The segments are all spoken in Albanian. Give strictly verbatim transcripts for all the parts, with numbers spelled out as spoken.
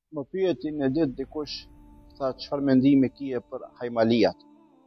Më pyeti në ditë dikush, tha çfarë mendimi kije për hajmalijat.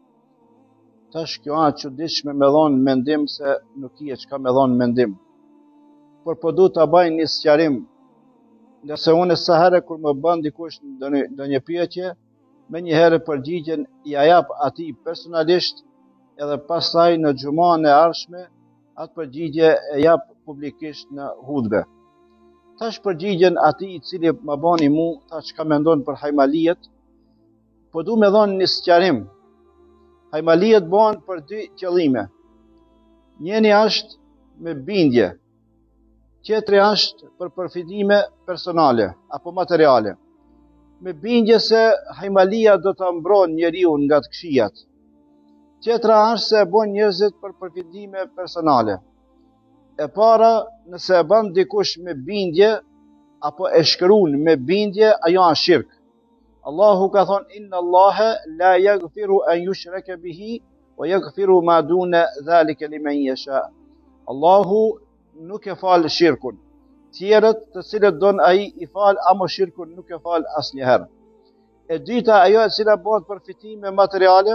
Tash kjo a çuditshme me dhonë mendim se nuk kije çka me dhonë mendim. Por po du ta baj një sqarim, ndërse unë sa herë kur më bën dikush ndonjë pyetje, me një herë përgjigjen ja jap atij personalisht, edhe pastaj në xhuman e ardhshme atë përgjigje e jap publikisht në hutbe. Tash përgjigjen atij i cili më bani mu, tha çka mendon për hajmalijet, po du me dhonë një sqarim. Hajmalijet bëhen për dy qëllime. Njeni është me bindje, tjetri është për përfitime personale apo materiale. Me bindje se hajmalia do të mbron njeriu nga të këqijat. Tjetra është se e bën njerëzit për përfitime personale. E para, nëse e bën dikush me bindje apo e shkruan me bindje, ajo është shirk. Allahu ka thonë inna Allahe la yaghfiru an yushraka bihi wa yaghfiru ma duna dhalika liman yasha. Allahu nuk e fal shirkun. Tjerët të cilët don ai i fal, ama shirkun nuk e fal asnjëherë. E dyta, ajo e cila bëhet për fitime materiale,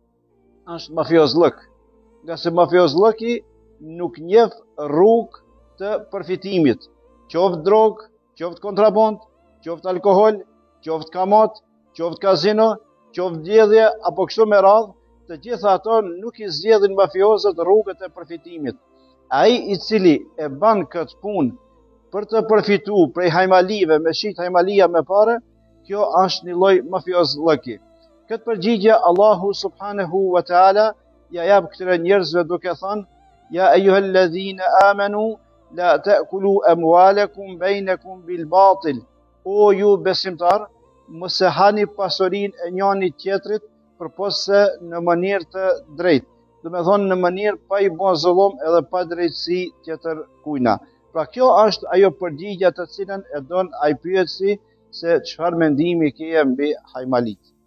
është mafiozllëk. Nga se mafiozllëki nuk njeh rrugë të përfitimit, qoftë drogë, qoftë kontraband, qoftë alkohol, qoftë kamat, qoftë kazino, qoftë djedhje, apo kështu me radhë, të gjitha ato nuk i zgjedhin mafiozët rrugët e përfitimit. Ai i cili e bën këtë punë për të përfituar prej hajmalive, me shit hajmalia me parë, kjo është një lloj mafiozllëki. Këtë përgjigje Allahu subhanahu wa taala ja jap këtyre njerëzve duke thënë: Ja ayyuhalladhina amanu la ta'kulu amwalakum bainakum bil batil. O ju besimtar, mos e hani pasurinë e njëri tjetrit përpose në mënyrë të drejtë. Do me thonë në mënyrë pa i bën zullum edhe pa drejtësi tjetër kujna. Pra kjo është ajo përgjigja të cilën e don ai pyetësi se çfarë mendimi ke mbi hajmalit.